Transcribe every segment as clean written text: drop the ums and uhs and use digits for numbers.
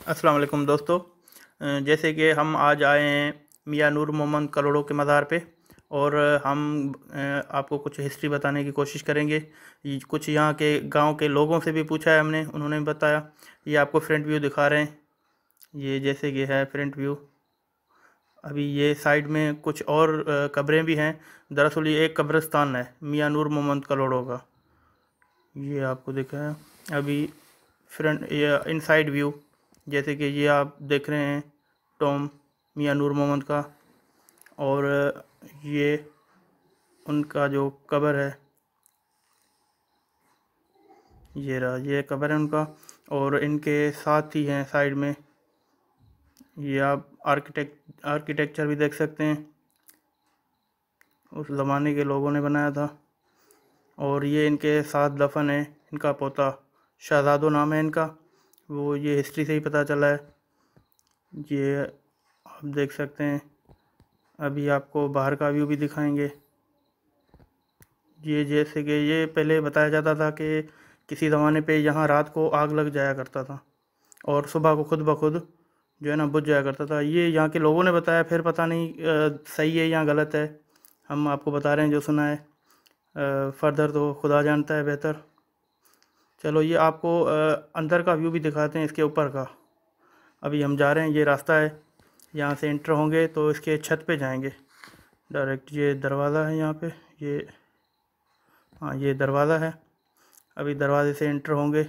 अस्सलाम वालेकुम दोस्तों। जैसे कि हम आज आए हैं मियां नूर मोहम्मद करोड़ों के मज़ार पे, और हम आपको कुछ हिस्ट्री बताने की कोशिश करेंगे। कुछ यहाँ के गांव के लोगों से भी पूछा है हमने, उन्होंने भी बताया। ये आपको फ्रंट व्यू दिखा रहे हैं, ये जैसे कि है फ्रंट व्यू। अभी ये साइड में कुछ और कब्रें भी हैं। दरअसल ये एक कब्रिस्तान है मियां नूर मोहम्मद करोड़ों का, ये आपको दिखा है। अभी फ्रंट ये इनसाइड व्यू, जैसे कि ये आप देख रहे हैं टॉम मियां नूर मोहम्मद का, और ये उनका जो कब्र है, ये रहा, ये कब्र है उनका। और इनके साथ ही हैं साइड में, ये आप आर्किटेक्चर भी देख सकते हैं, उस ज़माने के लोगों ने बनाया था। और ये इनके साथ दफन है इनका पोता, शहजादो नाम है इनका, वो ये हिस्ट्री से ही पता चला है। ये आप देख सकते हैं। अभी आपको बाहर का व्यू भी दिखाएंगे। ये जैसे कि ये पहले बताया जाता था कि किसी ज़माने पे यहाँ रात को आग लग जाया करता था और सुबह को खुद ब खुद जो है ना बुझ जाया करता था। ये यहाँ के लोगों ने बताया, फिर पता नहीं सही है या गलत है, हम आपको बता रहे हैं जो सुना है। फर्दर तो खुदा जानता है बेहतर। चलो ये आपको अंदर का व्यू भी दिखाते हैं, इसके ऊपर का। अभी हम जा रहे हैं, ये रास्ता है, यहाँ से एंटर होंगे तो इसके छत पे जाएंगे डायरेक्ट। ये दरवाज़ा है यहाँ पे, ये हाँ ये दरवाज़ा है। अभी दरवाजे से एंटर होंगे,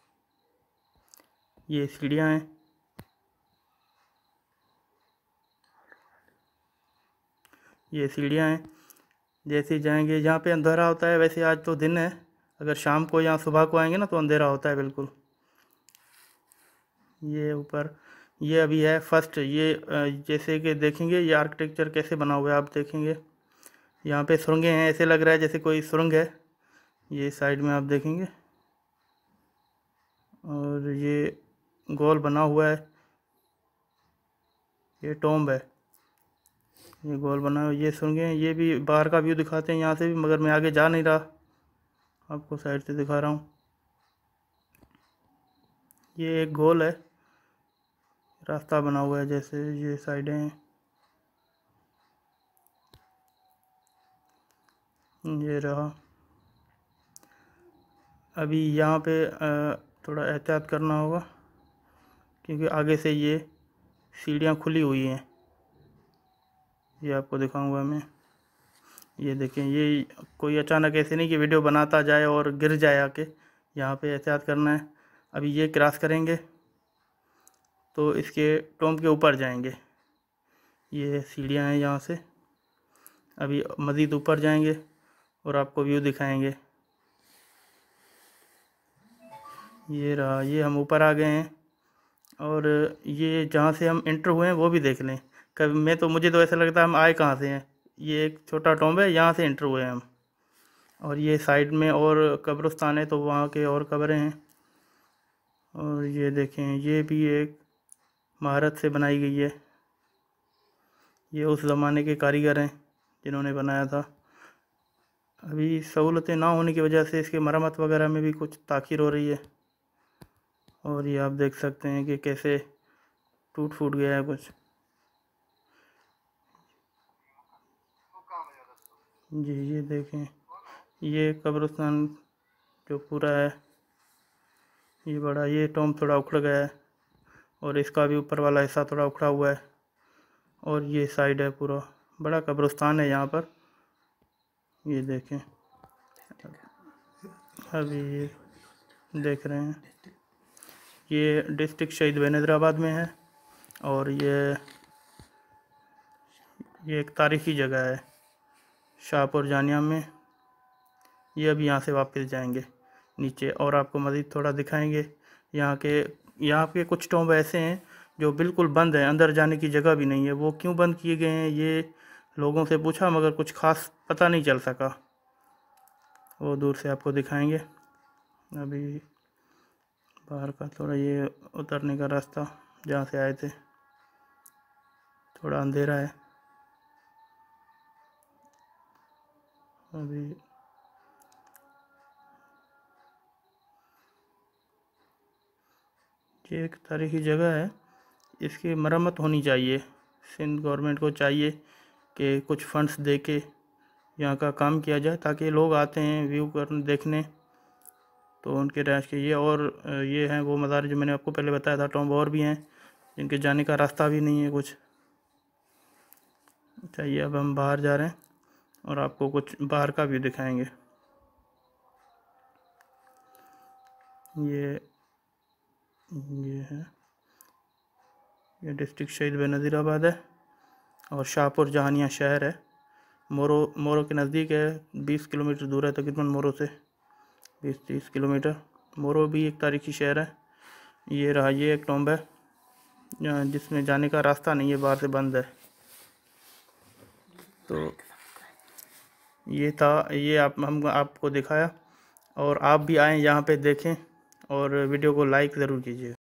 ये सीढ़ियाँ हैं, ये सीढ़ियाँ हैं। जैसे ही जाएंगे, यहाँ पे अंधेरा होता है, वैसे आज तो दिन है, अगर शाम को या सुबह को आएंगे ना तो अंधेरा होता है बिल्कुल। ये ऊपर, ये अभी है फर्स्ट। ये जैसे कि देखेंगे ये आर्किटेक्चर कैसे बना हुआ है, आप देखेंगे यहाँ पे सुरंगें हैं, ऐसे लग रहा है जैसे कोई सुरंग है। ये साइड में आप देखेंगे, और ये गोल बना हुआ है, ये टॉम्ब है, ये गोल बना हुआ है, ये सुरंगें। ये भी बाहर का व्यू दिखाते हैं यहाँ से भी, मगर मैं आगे जा नहीं रहा, आपको साइड से दिखा रहा हूँ। ये एक गोल है, रास्ता बना हुआ है, जैसे ये साइडें हैं, ये रहा। अभी यहाँ पे थोड़ा एहतियात करना होगा, क्योंकि आगे से ये सीढ़ियाँ खुली हुई हैं, ये आपको दिखाऊंगा मैं। ये देखें, ये कोई अचानक ऐसे नहीं कि वीडियो बनाता जाए और गिर जाए आके, यहाँ पे एहतियात करना है। अभी ये क्रॉस करेंगे तो इसके टॉम के ऊपर जाएंगे, ये सीढ़ियाँ हैं यहाँ से। अभी मज़ीद ऊपर जाएंगे और आपको व्यू दिखाएंगे। ये रहा, ये हम ऊपर आ गए हैं, और ये जहाँ से हम इंटर हुए हैं वो भी देख लें। कभी मुझे तो ऐसा लगता है हम आए कहाँ से हैं। ये एक छोटा टॉम्ब है, यहाँ से इंटर हुए हैं हम, और ये साइड में और कब्रिस्तान है तो वहाँ के और कब्रें हैं। और ये देखें, ये भी एक महारत से बनाई गई है, ये उस ज़माने के कारीगर हैं जिन्होंने बनाया था। अभी सहूलतें ना होने की वजह से इसके मरम्मत वगैरह में भी कुछ ताख़ीर हो रही है। और ये आप देख सकते हैं कि कैसे टूट फूट गया है कुछ। जी ये देखें, ये कब्रिस्तान जो पूरा है, ये बड़ा, ये टॉम्ब थोड़ा उखड़ गया है, और इसका भी ऊपर वाला हिस्सा थोड़ा उखड़ा हुआ है। और ये साइड है, पूरा बड़ा कब्रिस्तान है यहाँ पर, ये देखें। अभी ये देख रहे हैं, ये डिस्ट्रिक्ट शहीद बेनज़ीराबाद में है, और ये एक तारीख़ी जगह है शाहपुर जानिया में। ये अभी यहाँ से वापस जाएंगे नीचे, और आपको मज़ीद थोड़ा दिखाएंगे। यहाँ के कुछ टॉम्ब ऐसे हैं जो बिल्कुल बंद हैं, अंदर जाने की जगह भी नहीं है। वो क्यों बंद किए गए हैं ये लोगों से पूछा, मगर कुछ ख़ास पता नहीं चल सका। वो दूर से आपको दिखाएंगे। अभी बाहर का थोड़ा ये उतरने का रास्ता जहाँ से आए थे, थोड़ा अंधेरा है अभी। ये एक तारीखी जगह है, इसकी मरम्मत होनी चाहिए। सिंध गवर्नमेंट को चाहिए कि कुछ फंड्स दे के यहाँ का काम किया जाए, ताकि लोग आते हैं व्यू करने देखने तो उनके रहायश के ये। और ये हैं वो मज़ार जो मैंने आपको पहले बताया था। टॉम्ब और भी हैं जिनके जाने का रास्ता भी नहीं है कुछ। चाहिए अब हम बाहर जा रहे हैं और आपको कुछ बाहर का व्यू दिखाएंगे। ये है, ये डिस्ट्रिक्ट शहीद बेनज़ीराबाद है और शाहपुर जहानिया शहर है। मोरो के नज़दीक है, 20 किलोमीटर दूर है तकरीबन मोरो से, 20-30 किलोमीटर। मोरो भी एक तारीखी शहर है। ये रहा, ये एक टॉम्ब है जिसमें जाने का रास्ता नहीं है, बाहर से बंद है। तो ये था, ये हम आपको दिखाया, और आप भी आएँ यहाँ पे देखें और वीडियो को लाइक ज़रूर कीजिए।